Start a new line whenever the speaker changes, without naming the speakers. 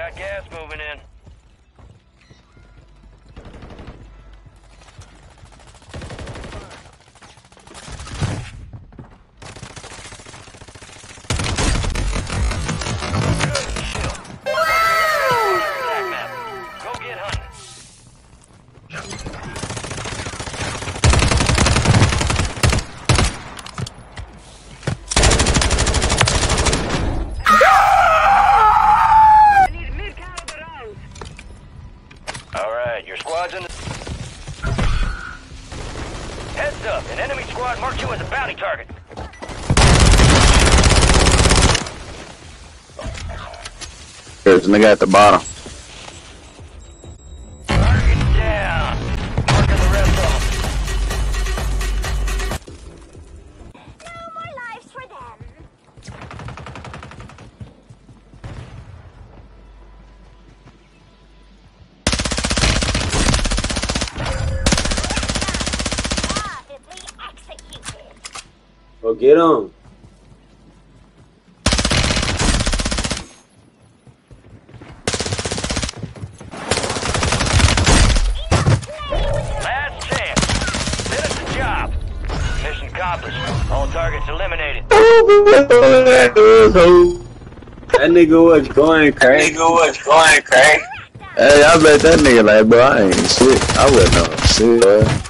Got gas moving in. Your squad's in the... Heads up, an enemy squad marked you as a bounty target.
There's a nigga at the bottom.
Target down. Marking the rest of them.
No more lives for them.
Go get him.
Last chance. Finish the job. Mission accomplished. All targets eliminated.
That nigga was going crazy.
Hey, I bet that nigga like, bro, I ain't shit. I wouldn't know shit, bro.